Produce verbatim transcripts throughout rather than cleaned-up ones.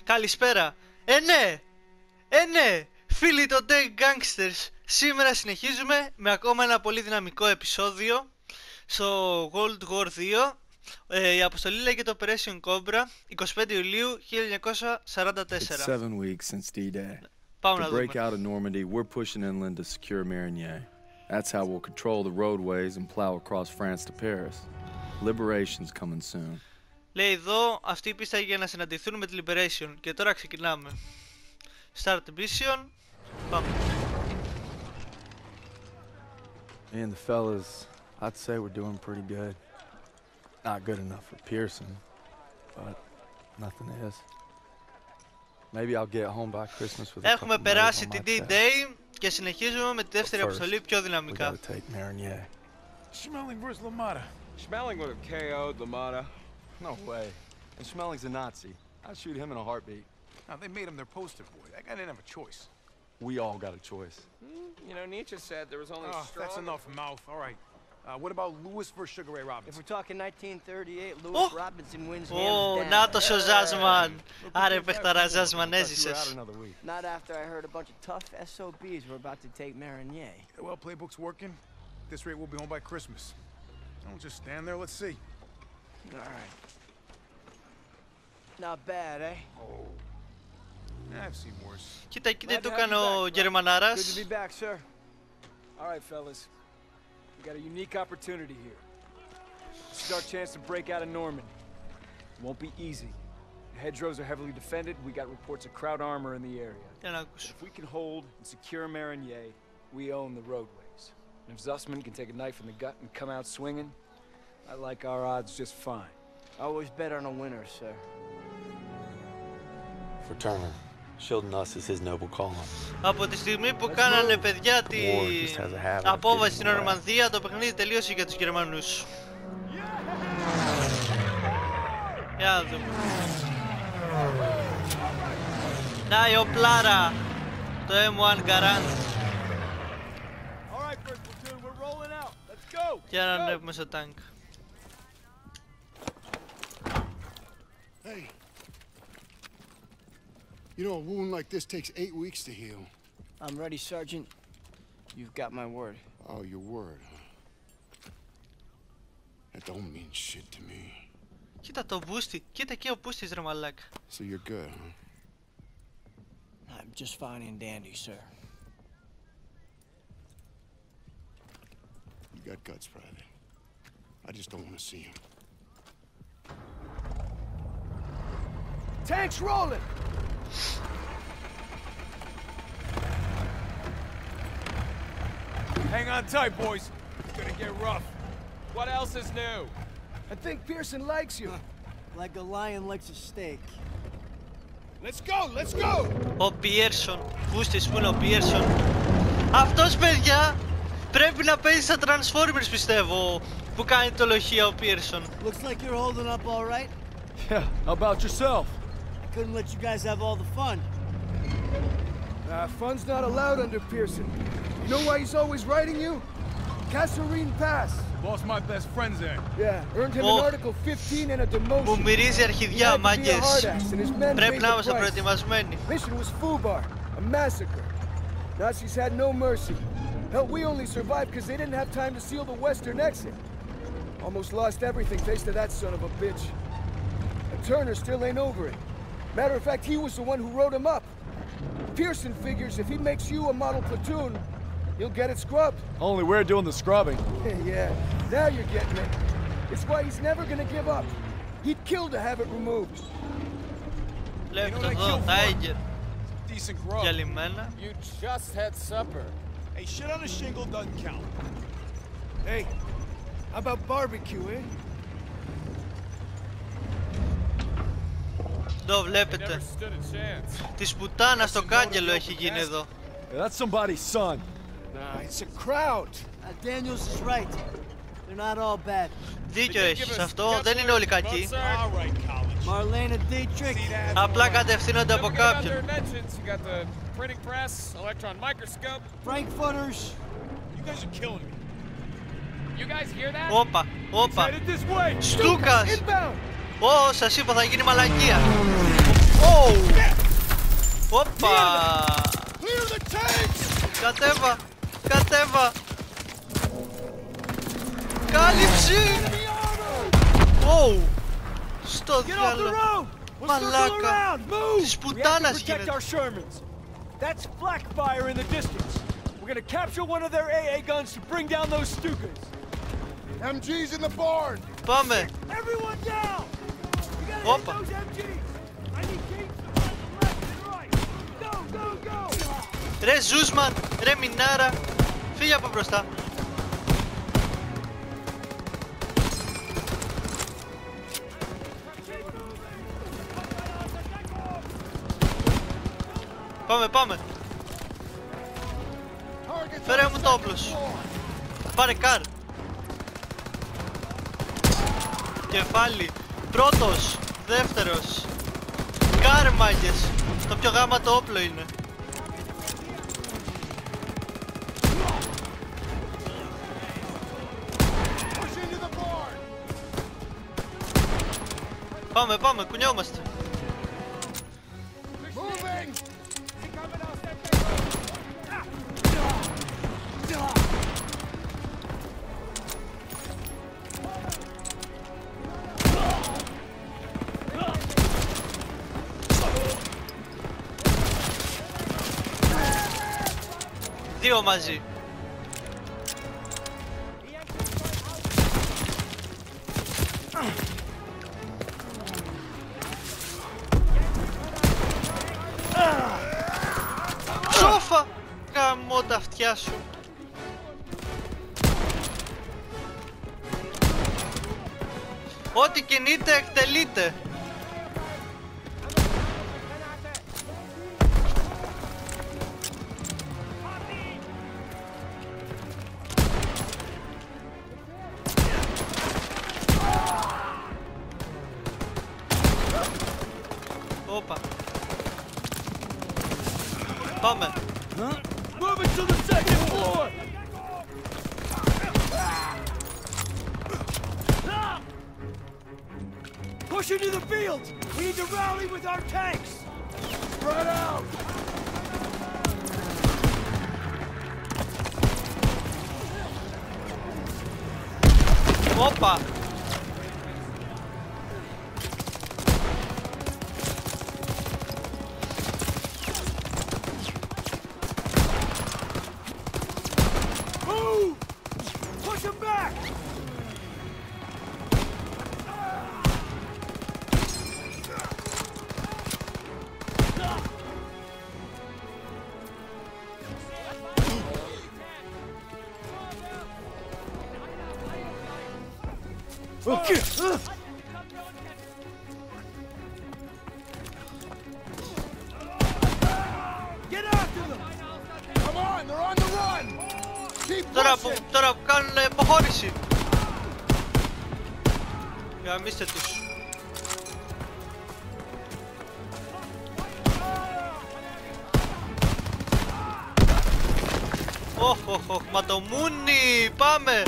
Καλησπέρα. Ε ναι, ε ναι, φίλοι των Tech Gangsters. Σήμερα συνεχίζουμε με ακόμα ένα πολύ δυναμικό επεισόδιο στο World War δύο. ε, Η αποστολή λέγεται Operation Cobra, εικοστή πέμπτη Ιουλίου χίλια εννιακόσια σαράντα τέσσερα. It's seven weeks since D-Day. Πάμε To να break δούμε. out of Normandy, we're pushing inland to secure Marigny. That's how we'll control the roadways and plow across France to Paris. Liberation's coming soon. Λέει εδώ, αυτή η πίστα για να συναντηθούν με τη Liberation. Και τώρα ξεκινάμε. Start mission. Πάμε. Me and the fellas, I'd say we're doing pretty good. Not good enough for Pearson, but nothing is. Maybe I'll get home by Christmas with a Έχουμε couple medals περάσει on την my chest. D-Day και συνεχίζουμε με τη δεύτερη But first, αποστολή πιο We δυναμικά. gotta take Marigny. Schmeling versus LaMotta. Schmeling would have K O'd LaMotta. No way. And Schmelling's a Nazi. I'd shoot him in a heartbeat. Now, they made him their poster boy. That guy didn't have a choice. We all got a choice. You know, Nietzsche said there was only Oh, strong... that's enough mouth. All right. Uh, what about Lewis versus Sugar Ray If Robinson? we're talking nineteen thirty-eight, Lewis Oh. Robinson wins Ω, hands down. νάτος ο Ζάσμαν. Άρε παιχταρά Ζάσμαν, Thought you were out έζησες. another week. Not after I heard a bunch of tough S O Bs were about to take Marigny. Yeah, well, playbook's working. At this rate, we'll be home by Christmas. Don't just stand there. Let's see. All right. Not bad, eh? Yeah, I've seen worse. Κοίτα, κοίτα, Glad του to have έκανε you ο back, bro. Good to Γερμανάρας. be back, sir. All right, fellas. We got a unique opportunity here. This is our chance to break out of Normandy. It won't be easy. The hedgerows are heavily defended. We got reports of Kraut armor in the area. Για να ακούσω. If we can hold and secure Marigny, we own the roadways. And if Zussman can take a knife in the gut and come out swinging, I like our odds just fine. Always bet on a winner, sir. For Turner, shielding us is his noble calling. Από τη στιγμή που κάνανε παιδιά τη just has a habit of απόβαση στην getting away. Ορμανδία, το παιχνίδι τελείωσε για τους Γερμανούς. Για να δούμε. Να η οπλάρα, το εμ ουάν Garand. All right, first platoon, we're rolling out. Let's go. Για να ανέβουμε στο τάγκ. Hey, you know, a wound like this takes eight weeks to heal. I'm ready, Sergeant. You've got my word. Oh, your word, huh? That don't mean shit to me. Κοίτα το μπούστι, κοίτα και ο μπούστης ρε μαλάκα. So you're good, huh? I'm just fine and dandy, sir. You got guts, Private. I just don't want to see them. Tanks rolling. Hang on tight, boys. It's gonna get rough. What else is new? I think Pearson likes you. Like a lion likes a steak. Let's go, let's go! Ο Πιέρσον, μπούστης που είναι ο Πιέρσον. Αυτός παιδιά πρέπει να παίζει στα Transformers πιστεύω, που κάνει το λοχείο ο Πιέρσον. Looks like you're holding up all right. Yeah, how about yourself? I couldn't let you guys have all the fun. Uh, fun's not allowed under Pearson. You know why he's always writing you? Kasserine Pass. Lost my best friends there. Yeah, earned him Oh. an Article fifteen and a demotion. Μου μυρίζει He αρχιδιά had to be a μάγκες. hard-ass and his men Πρέπει paid να the είμαστε price. προετοιμασμένοι. Mission was Fubar, a massacre. Nazis had no mercy. Hell, we only survived because they didn't have time to seal the western exit. Almost lost everything thanks to that son of a bitch. And Turner still ain't over it. Matter of fact, he was the one who wrote him up. Pearson figures if he makes you a model platoon, he'll get it scrubbed. Only we're doing the scrubbing. Yeah, now you're getting it. It's why he's never gonna give up. He'd kill to have it removed. Βλέπετε εδώ, Tiger, Decent grub. διαλυμένα. You just had supper. Hey, shit on a shingle doesn't count. Hey, how about barbecue, eh? Εδώ Never βλέπετε, stood a chance. της πουτάνας το κάγκελο έχει γίνει εδώ. Yeah, that's somebody's son. Nah, it's a crowd. Uh, Daniels is right. They're not all bad. Δίκιο έχεις, αυτό δεν είναι όλοι κακοί. All right, college. Marlena Dietrich. Απλά κατευθύνονται από Don't forget about κάποιον. their inventions. You got the printing press, electron microscope. Frankfurters. You guys are killing me. You guys hear that? Όπα, όπα. Headed this way. Στούκας! Inbound. Ω, σας είπα θα γίνει μαλακία. Oh! Όπα! Κατέβα! Κατέβα! Κάλυψη! Oh! Στο διάλο! Μαλάκα! Της πουτάνας γίνεται! That's flak fire in the distance. We're gonna capture one of their A A guns to bring down those Stukas. M G's in the barn. Πάμε! Everyone down! We gotta hit Όπα! those M Gs. I need gates to the left and right. Go, go, go! Ρε Ζούσμαν! Ρε Μινάρα! Φύγε από μπροστά! Πάμε, πάμε! Φέρε μου το όπλο σου! Πάρε καρ! Κεφάλι! Πρώτος! Δεύτερος! Καρ, μάγκες! Το πιο γάμα το όπλο είναι! Πάμε, πάμε, κουνιόμαστε! Δύο μαζί. Σόφα! Γαμώ τα αυτιά σου. Ό,τι κινείται εκτελείται. Όπα. Πάμε. Moving to the second floor. Push into the fields. We need to rally with our tanks. Spread out. Όπα. Move. Push them back. Okay. Get after them. Come on, they're on the run. Keep Τώρα που, pushing. τώρα που κάνουν υποχώρηση. Γαμίστε τους. Οχ, οχ, οχ, μα το μούνι, πάμε.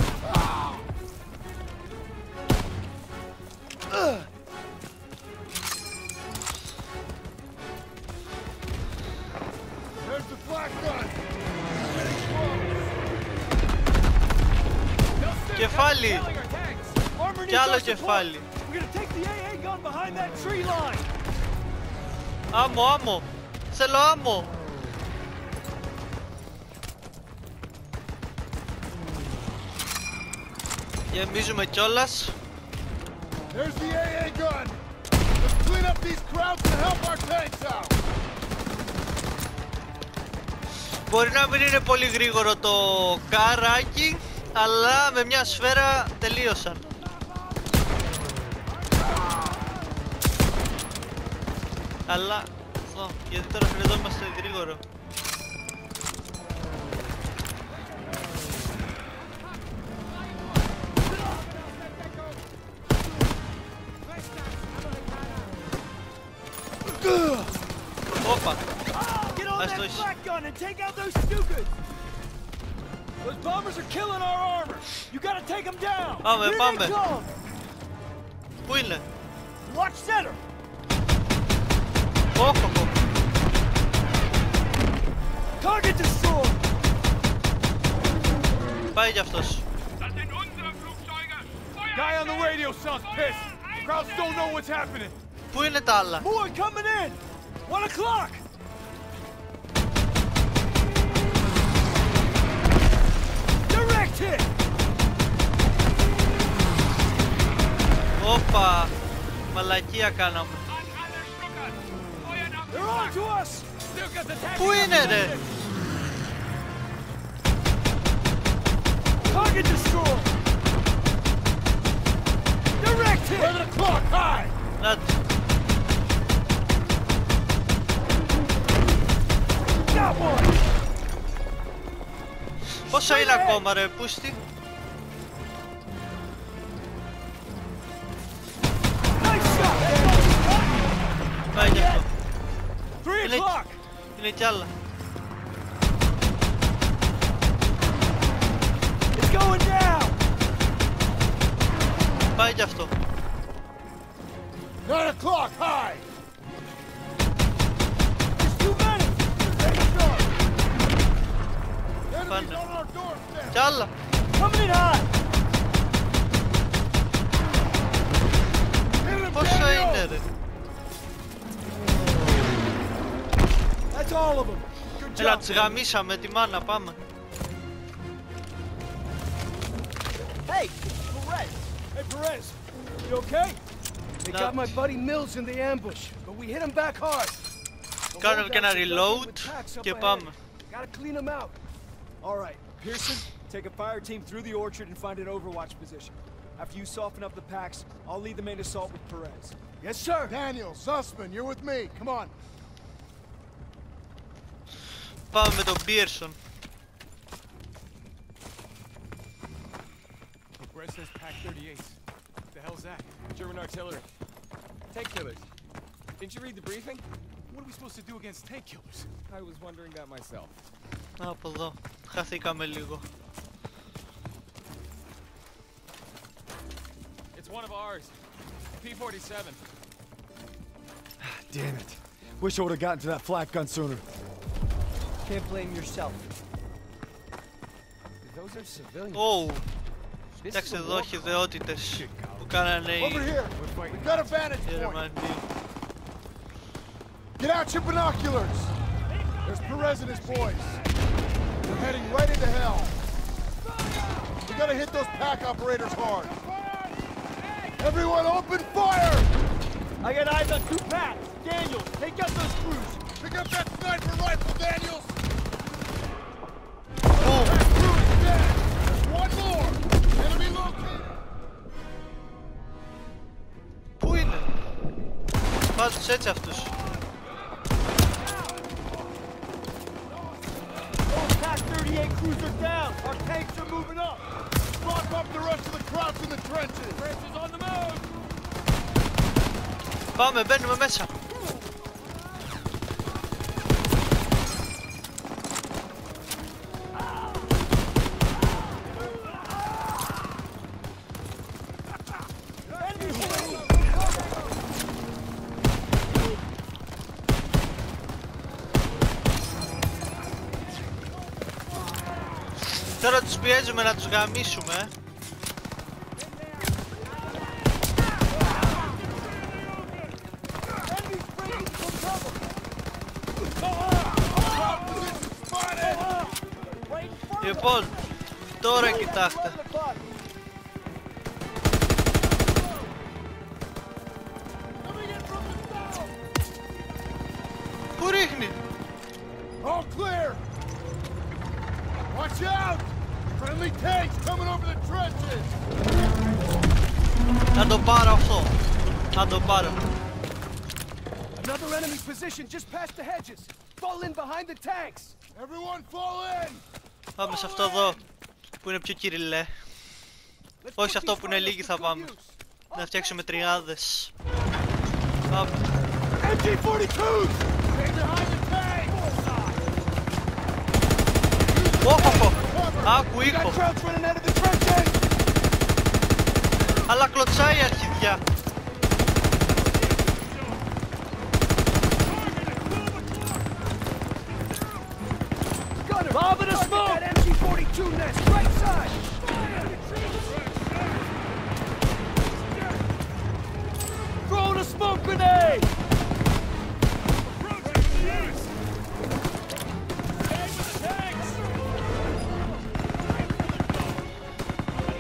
There's the flak gun. Κεφάλι. Κι άλλο κεφάλι. We're gonna take the A A gun behind that tree line. Άμμο, άμμο. Θέλω άμμο. Γεμίζουμε κιόλας. There's the A A gun. Let's clean up these crowds and help our tanks out. Μπορεί να μην είναι πολύ γρήγορο το καράκι, αλλά με μια σφαίρα τελείωσαν. Αλλά, αυτό, γιατί τώρα χρειαζόμαστε γρήγορο. Όπα. Get on that flak gun and take out those Stukas. Those bombers are killing our armor. You gotta take them down. Πάμε, Here πάμε. they come. Πού είναι? Watch center. Όχο. Target destroyed. Πάει κι αυτός. Guy on the radio sounds pissed. Crowds don't know what's happening. Πού είναι τα άλλα? More coming in. One o'clock. Direct hit. Όπα. Μαλακία κάναμε. They're on to us. Πού είναι ρε? Target destroyed. Direct hit. eleven o'clock, high. Να του. Got one. Πόσα είναι ακόμα ρε πούστη? Nice shot. Πάει κι αυτό. Three Είναι, o'clock. είναι κι άλλα. It's going down. Πάει κι αυτό. nine o'clock, high. There's too many. Take shot. Enemies Πάνε. on our doorstep. Κι άλλα. Coming in high. Hit him, Πόσα Daniel. είναι ρε? That's all of them. Good Έλα job. τις γαμίσαμε τη μάνα, πάμε. Hey, Perez. Hey, Perez. You okay? They No. got my buddy Mills in the ambush, but we hit him back hard. The Κάνω και ένα holdouts are reload with packs up και ahead. πάμε. Gotta clean them out. All right, Pearson, take a fire team through the orchard and find an overwatch position. After you soften up the packs, I'll lead the main assault with Perez. Yes, sir. Daniel, Sussman, you're with me. Come on. Πάμε με τον Pearson. Brett says Pack thirty-eight. What the hell's that? German artillery. Tank killers. Didn't you read the briefing? What are we supposed to do against tank killers? I was wondering that myself. Α, από εδώ. Χαθήκαμε λίγο. It's one of ours. P forty-seven. Damn it. Wish I would have gotten to that flak gun sooner. Can't blame yourself. Those are civilians. Ωου. Κοιτάξτε εδώ χειδαιότητες που κάνανε οι Over here. We've got a vantage point. Γερμανοί. Get out your binoculars. There's Perez and his boys. They're heading right into hell. We gotta hit those pack operators hard. Everyone open fire! I got eyes on two packs. Daniels, take out those crews. Pick up that sniper rifle, Daniels! Πού? That crew is dead! There's one more! Enemy located! Πού είναι? Βάζεις έτσι αυτούς. Those Pack thirty-eight crews are down. Our tanks are moving up. Lock up the rest of the Krauts in the trenches! Trenches on the move. Πάμε, μπαίνουμε μέσα. Τώρα τους πιέζουμε να τους γαμίσουμε. Λοιπόν, τώρα κοιτάξτε. Πού ρίχνει? All clear! Watch out! Friendly tanks coming over the trenches! Να το πάρω αυτό. Να το πάρω. Another enemy position just past the hedges. Fall in behind the tanks. Everyone fall in! Πάμε σε αυτό εδώ που είναι πιο κυριλέ. Όχι σε αυτό που είναι λίγοι θα πάμε. Να φτιάξουμε τριάδες. Πάμε. M G forty-twos! Stay behind the tanks! Όχοχο. Άκου ήχο. Krauts running out of the trenches! Αλλά κλωτσάει η αρχιδιά.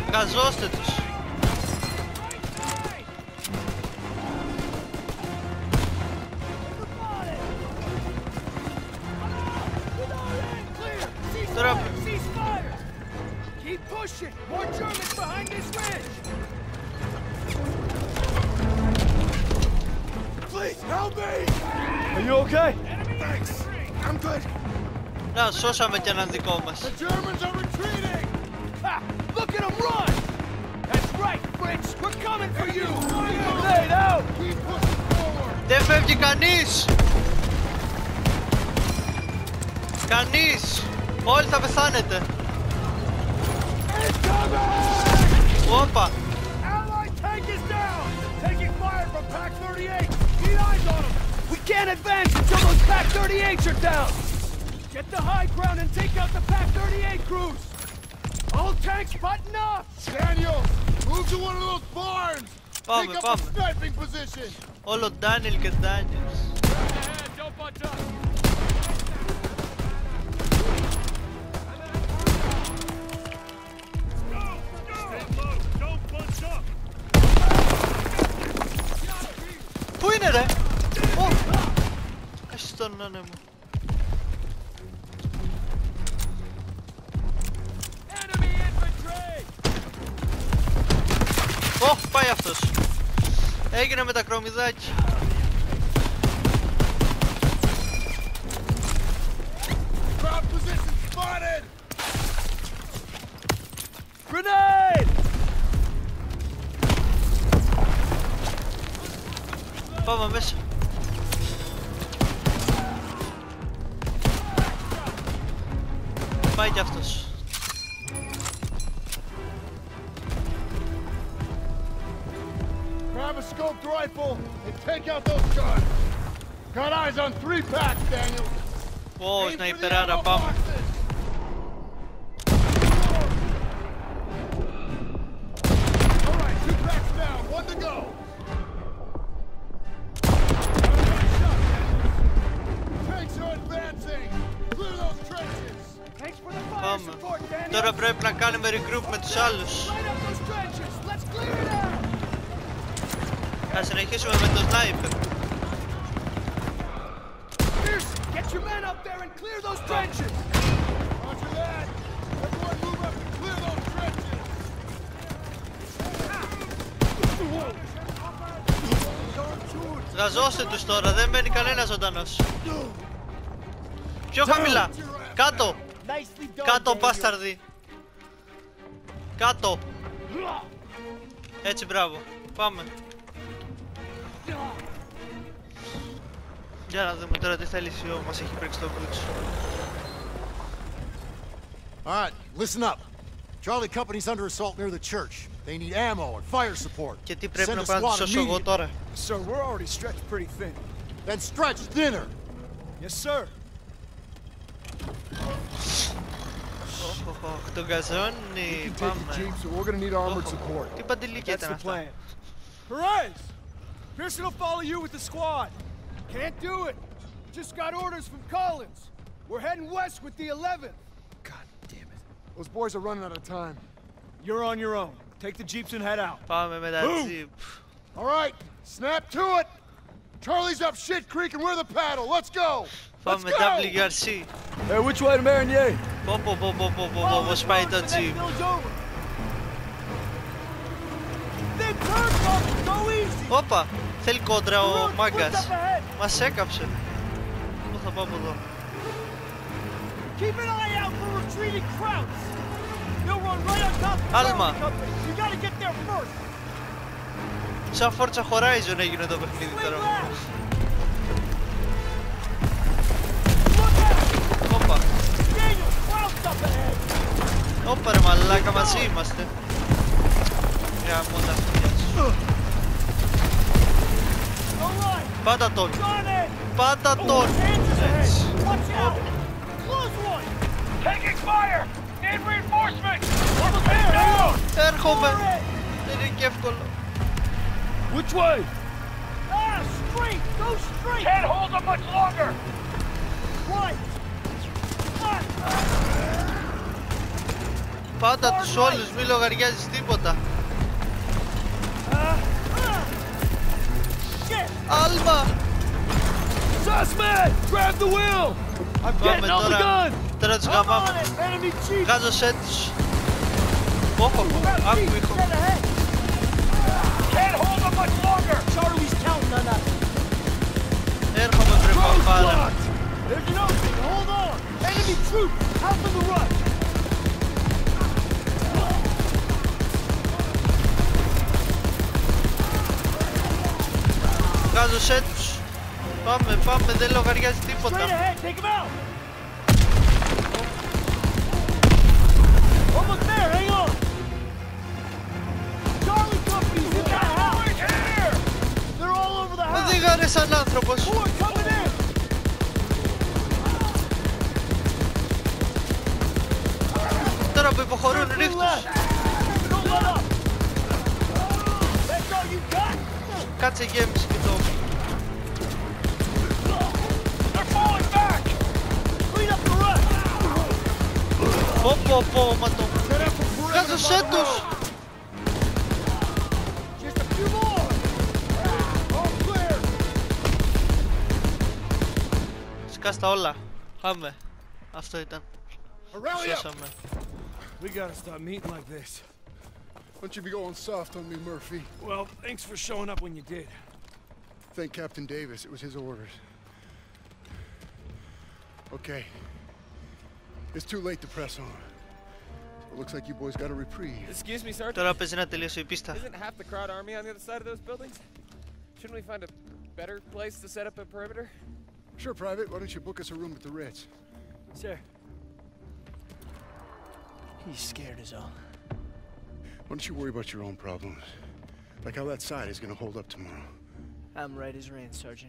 Γαζώστε τους. Τώρα... Keep pushing! More Germans behind this ridge! Please, help me! Are you okay? Thanks. I'm good. Να, σώσαμε κι έναν δικό μας. The Germans are retreating! Ha! Look at them run! That's right, Fritz! We're coming for you! Laid out! Keep pushing forward! Δεν φεύγει κανείς! Κανείς! Όλοι θα πεθάνετε! Όπα! Allied tank is down! Taking fire from Pack thirty-eight! Keep eyes on them! We can't advance until those Pack thirty-eights are down! Get the high ground and take out the Pack thirty-eight crews! All tanks button up! Daniel, move to one of those barns! Πάμε, Take up πάμε. a sniping position! Όλο Ντάνιλ και Ντάνιλς. Don't bunch up. Πού είναι ρε! Ω! Έχεις τον άνεμο. Ω! Πάει αυτός. Έγινε με τα κρομιδάκι. Ground position spotted! Grenade! Πάμε μέσα. Πάει κι αυτός. Grab a scoped rifle and take out those guns! Got eyes on three packs, Daniel! Ω, Aim for the σναϊπεράρα, ammo πάμε. boxes. All right, two packs down, one to go. Tanks are advancing. Clear those trenches. Thanks for the fire Πάμε. support, Daniel! Τώρα πρέπει να κάνουμε regroup με τους άλλους. Light up those trenches! Let's clear it out! Θα συνεχίσουμε με το sniper. Pearson, get your men up there and clear those trenches! Roger that. Everyone move up and clear those trenches. Γαζώστε τους τώρα, δεν μένει κανένας ζωντανός. Πιο χαμηλά. Κάτω. Nicely done, Κάτω, Daniel. μπάσταρδι. Κάτω. Έτσι, μπράβο. Πάμε. Για να δούμε τώρα τι θέλει ο μας έχει πρίξει το μπλούτσο. All right, listen up. Charlie Company's under assault near the church. They need ammo and fire support. Και τι πρέπει Send να a πάω να τους squad σώσω εγώ immediately. τώρα. Sir, we're already stretched pretty thin. Then stretch thinner. Yes, sir. Οχ, τον καζώνει. Πάμε. so we're gonna need armored Οχ, support. τι παντελίκια That's ήταν the αυτά. plan. Perez! Pearson will follow you with the squad. Can't do it. Just got orders from Collins. We're heading west with the eleventh. God damn it. Those boys are running out of time. You're on your own. Take the jeeps and head out. Πάμε με τα jeep. All right, snap to it. Charlie's up Shit Creek and we're the paddle. Let's go. Πάμε με Let's go. ντάμπλιου αρ σι. Hey, which way to Marigny? Πω πω πω πω πω πω πως πάει το jeep. Όπα, θέλει κόντρα ο μάγκας. Μας έκαψε. Πού θα πάω από εδώ. Keep an eye out for retreating Krauts. They'll run right on top of the Άλμα. company. You gotta get there first. Σαν Forza Horizon έγινε το παιχνίδι τώρα. Όπα. Όπα ρε μαλάκα, μαζί είμαστε. Γαμώ τα αυτιά σου. Πάτα τον. Πάτα τον. Έτσι. Έρχομαι. Δεν είναι και εύκολο. Which way? Ah, straight! Go straight! Can't hold them much longer! Right! Πάντα τους όλους, μη λογαριάζεις τίποτα. Άλμα! Suspect! Grab the wheel! I'm Πάμε getting on the τώρα, gun! τώρα τους γαμάμε. Γάζωσέ τους. Όχο, άκου ήχο. Can't hold them much longer! Charlie's counting on us. Έρχομαι βρε παπάρα. There's an opening! Hold on! Enemy troops! Out from the rush! Γάζωσέ τους. Πάμε, πάμε, δεν λογαριάζει τίποτα. Straight ahead! Take him out! Almost there! Hang on! Charlie company's in that house! Here! They're all over the house! Οδήγαρε σαν άνθρωπος. More coming in! Τώρα που υποχωρούν ρίχτους. Don't let up! That's all you got? Κάτσε γέμιση και το. They're falling back! Clean up the rest! Πω πω πω, μα το. Γάζωσέ τους. Just a few more! All clear! Σκάστα όλα. Πάμε. Αυτό ήταν. Rally up! Σώσαμε. We gotta stop meeting like this. Don't you be going soft on me, Murphy. Well, thanks for showing up when you did. Thank Captain Davis. It was his orders. Okay. It's too late to press on. It looks like you boys got a reprieve. Excuse me, Sergeant. Τώρα παίζει να τελειώσει η πίστα. Isn't half the crowd army on the other side of those buildings? Shouldn't we find a better place to set up a perimeter? Sure, Private. Why don't you book us a room at the Ritz? Sir. He's scared as all. Why don't you worry about your own problems? Like how that side is gonna hold up tomorrow. I'm right as rain, Sergeant.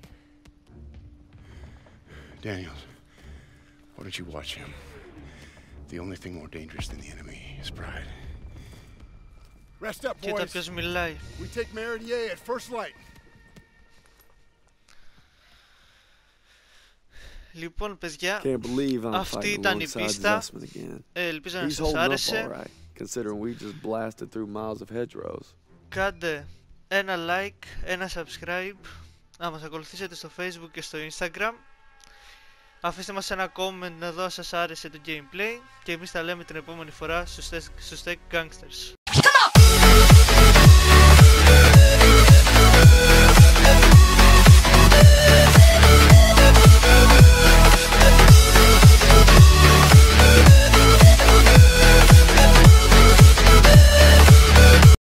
Daniels, why don't you watch him? The only thing more dangerous than the enemy is pride. Rest up, Κοίτα boys. ποιος μιλάει. We take Meridier at first light. Λοιπόν, παιδιά, Can't believe I'm αυτή fighting ήταν η alongside πίστα. Zussman again. Ε, ελπίζω να He's σας holding up άρεσε. all right, considering we just blasted through miles of hedgerows. Κάντε ένα like, ένα subscribe. Να μας ακολουθήσετε στο Facebook και στο Instagram. Αφήστε μας ένα comment εδώ σας άρεσε το gameplay. Και εμείς τα λέμε την επόμενη φορά στους Tech Gangsters.